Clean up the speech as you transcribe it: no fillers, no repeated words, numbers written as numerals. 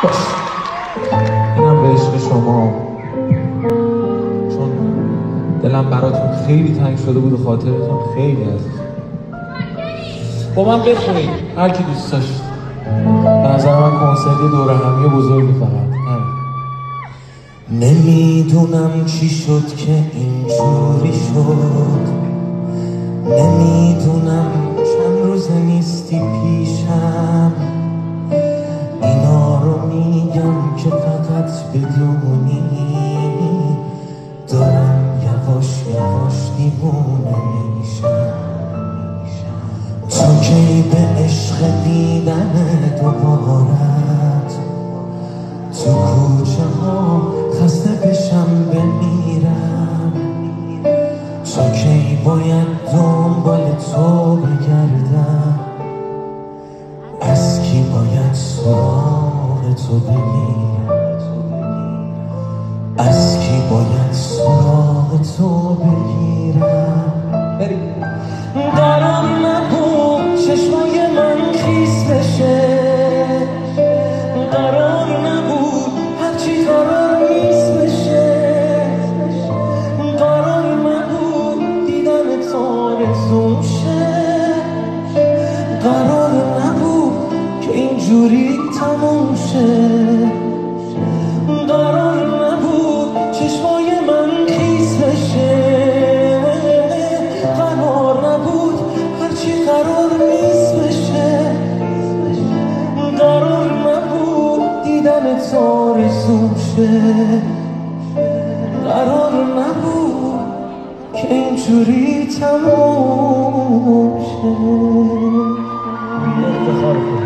باش اینم به عشق شما، چون دلم براتون خیلی تنگ شده بود و خاطرتون خیلی عزیز. با من بخونید هر کی دوست داشت. به نظر من کنسرت دوره همی بزرگی فقط. نمیدونم چی شد که اینجوری شد، نمیدونم چند روزه نیستی پیشم. اینا رو میگم که فقط بدونی دارم یواش یواش دیوونه میشم. تو کی به عشق دیدن دوبارت تو کوچه ها خسته بشم بمیرم. تو کی باید دنبال تو بگردم، از کی باید سراغ تو بگیرم، از کی باید سراغ تو بگیرم. قرار نبود چشمای من خیس بشه، قرار نبود هرچی قرار نیست بشه، قرار نبود دیدن تو آرزوم شه، قرار نبود که اینجوری تموم شه، قرار نبود چشمای من خیس بشه، قرار نبود هرچی قرار نیست بشه، قرار نبود دیدن تو آرزوم شه، قرار نبود که اینجوری تموم شه.